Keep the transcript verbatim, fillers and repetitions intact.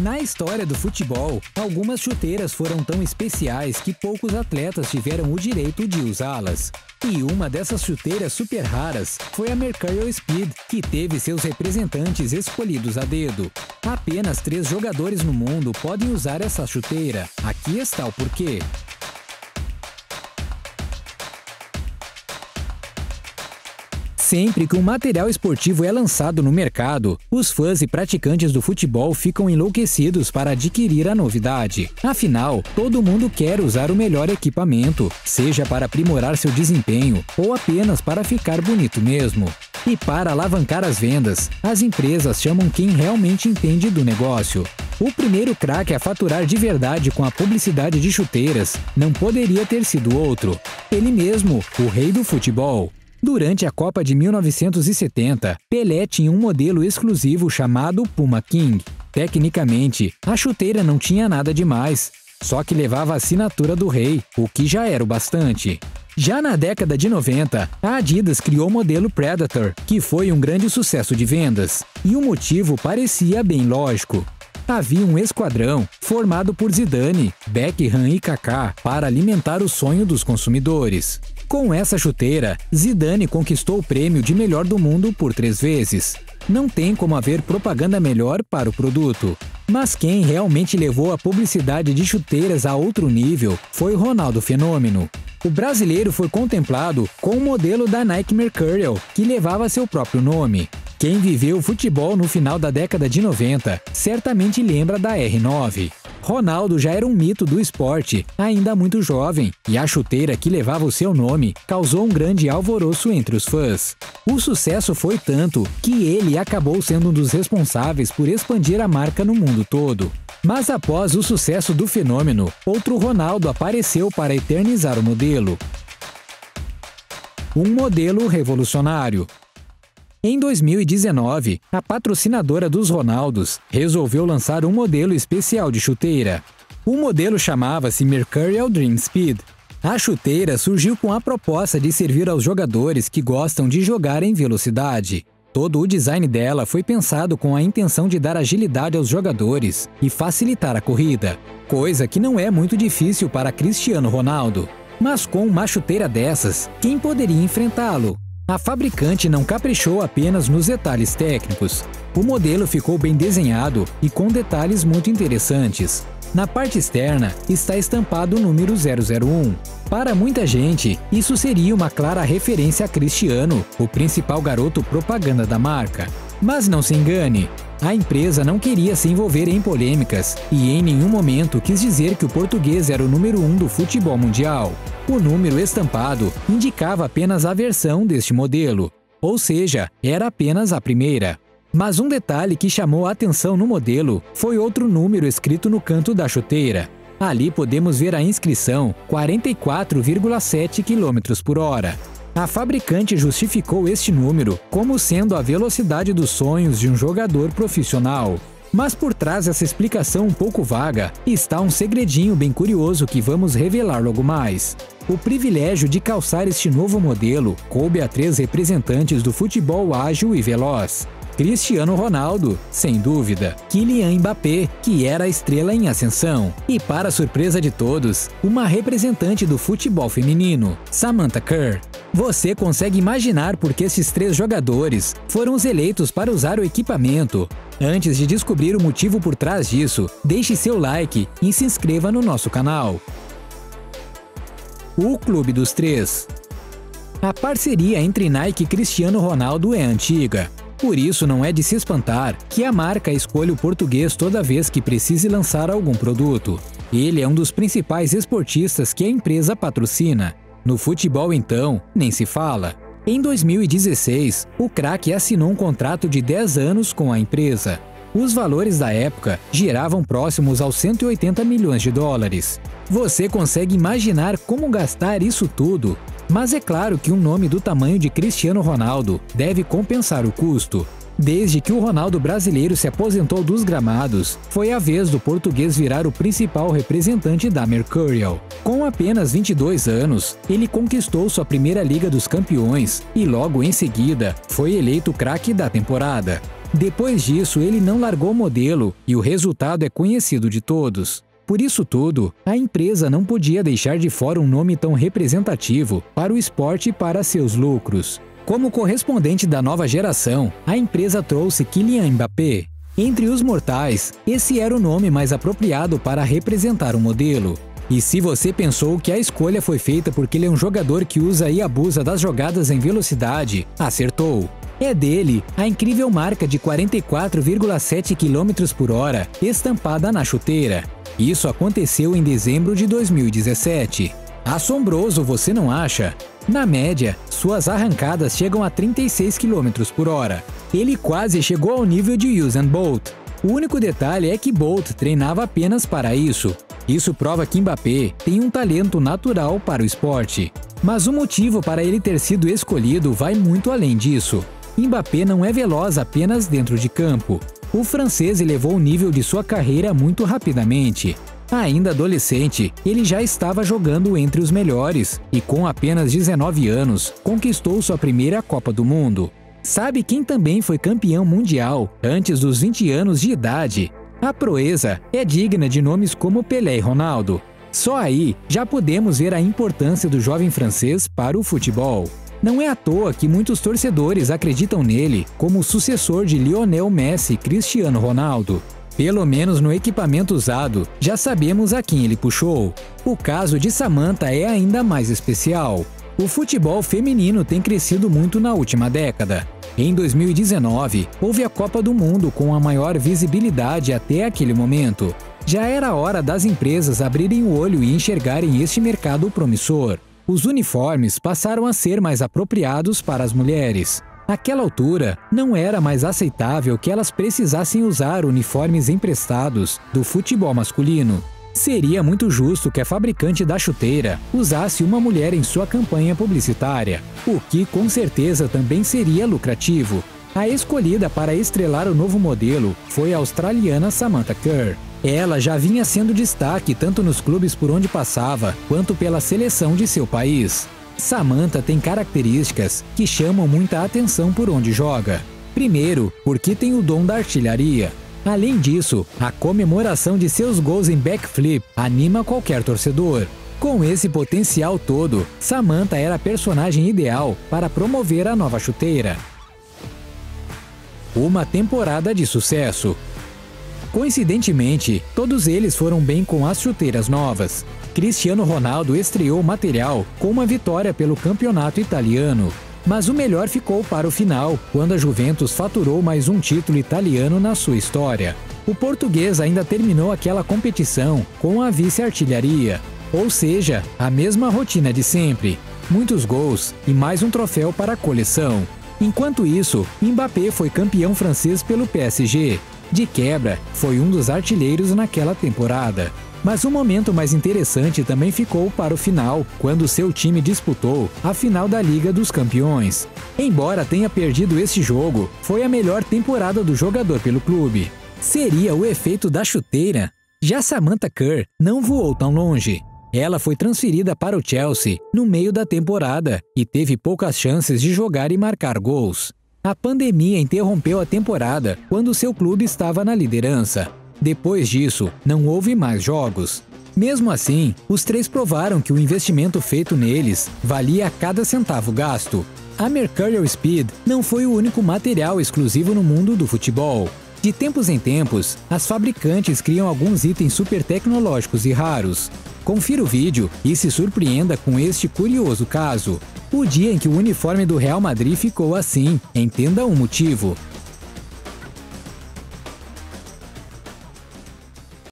Na história do futebol, algumas chuteiras foram tão especiais que poucos atletas tiveram o direito de usá-las. E uma dessas chuteiras super raras foi a Mercurial Speed, que teve seus representantes escolhidos a dedo. Apenas três jogadores no mundo podem usar essa chuteira. Aqui está o porquê. Sempre que um material esportivo é lançado no mercado, os fãs e praticantes do futebol ficam enlouquecidos para adquirir a novidade. Afinal, todo mundo quer usar o melhor equipamento, seja para aprimorar seu desempenho ou apenas para ficar bonito mesmo. E para alavancar as vendas, as empresas chamam quem realmente entende do negócio. O primeiro craque a faturar de verdade com a publicidade de chuteiras não poderia ter sido outro. Ele mesmo, o rei do futebol. Durante a Copa de mil novecentos e setenta, Pelé tinha um modelo exclusivo chamado Puma King. Tecnicamente, a chuteira não tinha nada demais, só que levava a assinatura do rei, o que já era o bastante. Já na década de noventa, a Adidas criou o modelo Predator, que foi um grande sucesso de vendas, e o motivo parecia bem lógico. Havia um esquadrão formado por Zidane, Beckham e Kaká para alimentar o sonho dos consumidores. Com essa chuteira, Zidane conquistou o prêmio de melhor do mundo por três vezes. Não tem como haver propaganda melhor para o produto. Mas quem realmente levou a publicidade de chuteiras a outro nível foi Ronaldo Fenômeno. O brasileiro foi contemplado com o modelo da Nike Mercurial, que levava seu próprio nome. Quem viveu o futebol no final da década de noventa certamente lembra da R nove. Ronaldo já era um mito do esporte, ainda muito jovem, e a chuteira que levava o seu nome causou um grande alvoroço entre os fãs. O sucesso foi tanto que ele acabou sendo um dos responsáveis por expandir a marca no mundo todo. Mas após o sucesso do Fenômeno, outro Ronaldo apareceu para eternizar o modelo. Um modelo revolucionário. Em dois mil e dezenove, a patrocinadora dos Ronaldos resolveu lançar um modelo especial de chuteira. O modelo chamava-se Mercurial Dream Speed. A chuteira surgiu com a proposta de servir aos jogadores que gostam de jogar em velocidade. Todo o design dela foi pensado com a intenção de dar agilidade aos jogadores e facilitar a corrida, coisa que não é muito difícil para Cristiano Ronaldo. Mas com uma chuteira dessas, quem poderia enfrentá-lo? A fabricante não caprichou apenas nos detalhes técnicos. O modelo ficou bem desenhado e com detalhes muito interessantes. Na parte externa está estampado o número zero zero um. Para muita gente, isso seria uma clara referência a Cristiano, o principal garoto propaganda da marca. Mas não se engane, a empresa não queria se envolver em polêmicas e em nenhum momento quis dizer que o português era o número um do futebol mundial. O número estampado indicava apenas a versão deste modelo, ou seja, era apenas a primeira. Mas um detalhe que chamou a atenção no modelo foi outro número escrito no canto da chuteira. Ali podemos ver a inscrição quarenta e quatro vírgula sete quilômetros por hora. A fabricante justificou este número como sendo a velocidade dos sonhos de um jogador profissional. Mas por trás dessa explicação um pouco vaga, está um segredinho bem curioso que vamos revelar logo mais. O privilégio de calçar este novo modelo coube a três representantes do futebol ágil e veloz. Cristiano Ronaldo, sem dúvida, Kylian Mbappé, que era a estrela em ascensão, e para surpresa de todos, uma representante do futebol feminino, Samantha Kerr. Você consegue imaginar por que esses três jogadores foram os eleitos para usar o equipamento? Antes de descobrir o motivo por trás disso, deixe seu like e se inscreva no nosso canal. O Clube dos Três. A parceria entre Nike e Cristiano Ronaldo é antiga. Por isso não é de se espantar que a marca escolha o português toda vez que precise lançar algum produto. Ele é um dos principais esportistas que a empresa patrocina. No futebol, então, nem se fala. Em dois mil e dezesseis, o craque assinou um contrato de dez anos com a empresa. Os valores da época giravam próximos aos cento e oitenta milhões de dólares. Você consegue imaginar como gastar isso tudo? Mas é claro que um nome do tamanho de Cristiano Ronaldo deve compensar o custo. Desde que o Ronaldo brasileiro se aposentou dos gramados, foi a vez do português virar o principal representante da Mercurial. Com apenas vinte e dois anos, ele conquistou sua primeira Liga dos Campeões e logo em seguida foi eleito craque da temporada. Depois disso, ele não largou o modelo e o resultado é conhecido de todos. Por isso tudo, a empresa não podia deixar de fora um nome tão representativo para o esporte e para seus lucros. Como correspondente da nova geração, a empresa trouxe Kylian Mbappé. Entre os mortais, esse era o nome mais apropriado para representar o modelo. E se você pensou que a escolha foi feita porque ele é um jogador que usa e abusa das jogadas em velocidade, acertou. É dele a incrível marca de quarenta e quatro vírgula sete quilômetros por hora estampada na chuteira. Isso aconteceu em dezembro de dois mil e dezessete. Assombroso, você não acha? Na média, suas arrancadas chegam a trinta e seis quilômetros por hora. Ele quase chegou ao nível de Usain Bolt. O único detalhe é que Bolt treinava apenas para isso. Isso prova que Mbappé tem um talento natural para o esporte. Mas o motivo para ele ter sido escolhido vai muito além disso. Mbappé não é veloz apenas dentro de campo. O francês elevou o nível de sua carreira muito rapidamente. Ainda adolescente, ele já estava jogando entre os melhores e, com apenas dezenove anos, conquistou sua primeira Copa do Mundo. Sabe quem também foi campeão mundial antes dos vinte anos de idade? A proeza é digna de nomes como Pelé e Ronaldo. Só aí já podemos ver a importância do jovem francês para o futebol. Não é à toa que muitos torcedores acreditam nele como o sucessor de Lionel Messi e Cristiano Ronaldo. Pelo menos no equipamento usado, já sabemos a quem ele puxou. O caso de Samantha é ainda mais especial. O futebol feminino tem crescido muito na última década. Em dois mil e dezenove, houve a Copa do Mundo com a maior visibilidade até aquele momento. Já era hora das empresas abrirem o olho e enxergarem este mercado promissor. Os uniformes passaram a ser mais apropriados para as mulheres. Naquela altura, não era mais aceitável que elas precisassem usar uniformes emprestados do futebol masculino. Seria muito justo que a fabricante da chuteira usasse uma mulher em sua campanha publicitária, o que com certeza também seria lucrativo. A escolhida para estrelar o novo modelo foi a australiana Samantha Kerr. Ela já vinha sendo destaque tanto nos clubes por onde passava, quanto pela seleção de seu país. Samantha tem características que chamam muita atenção por onde joga. Primeiro, porque tem o dom da artilharia. Além disso, a comemoração de seus gols em backflip anima qualquer torcedor. Com esse potencial todo, Samantha era a personagem ideal para promover a nova chuteira. Uma temporada de sucesso. Coincidentemente, todos eles foram bem com as chuteiras novas. Cristiano Ronaldo estreou o material com uma vitória pelo campeonato italiano. Mas o melhor ficou para o final, quando a Juventus faturou mais um título italiano na sua história. O português ainda terminou aquela competição com a vice-artilharia, ou seja, a mesma rotina de sempre. Muitos gols e mais um troféu para a coleção. Enquanto isso, Mbappé foi campeão francês pelo P S G. De quebra, foi um dos artilheiros naquela temporada. Mas o momento mais interessante também ficou para o final, quando seu time disputou a final da Liga dos Campeões. Embora tenha perdido esse jogo, foi a melhor temporada do jogador pelo clube. Seria o efeito da chuteira? Já Samantha Kerr não voou tão longe. Ela foi transferida para o Chelsea no meio da temporada e teve poucas chances de jogar e marcar gols. A pandemia interrompeu a temporada quando seu clube estava na liderança. Depois disso, não houve mais jogos. Mesmo assim, os três provaram que o investimento feito neles valia cada centavo gasto. A Mercurial Speed não foi o único material exclusivo no mundo do futebol. De tempos em tempos, as fabricantes criam alguns itens super tecnológicos e raros. Confira o vídeo e se surpreenda com este curioso caso. O dia em que o uniforme do Real Madrid ficou assim, entenda o motivo.